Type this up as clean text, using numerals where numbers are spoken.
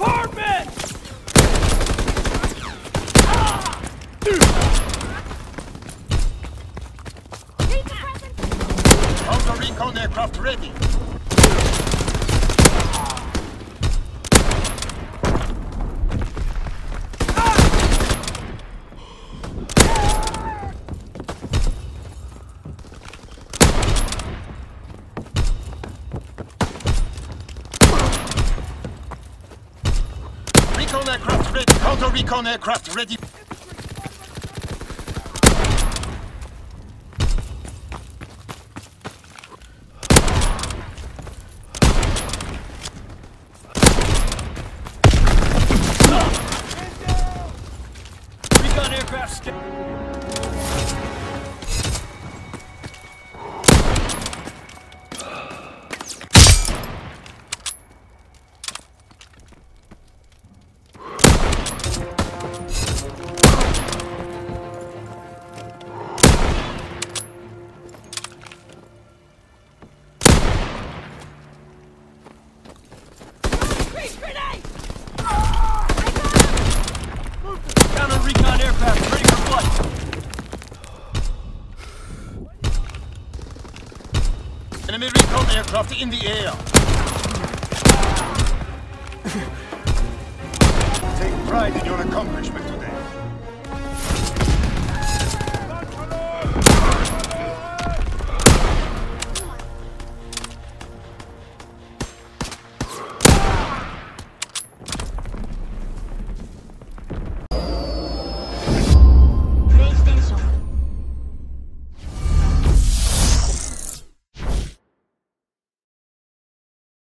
apartment! Counter recon aircraft ready. Recon aircraft ready. Counter recon aircraft ready. Recon aircraft Counter recon aircraft ready for flight. Enemy recon aircraft in the air. Take pride in your accomplishment.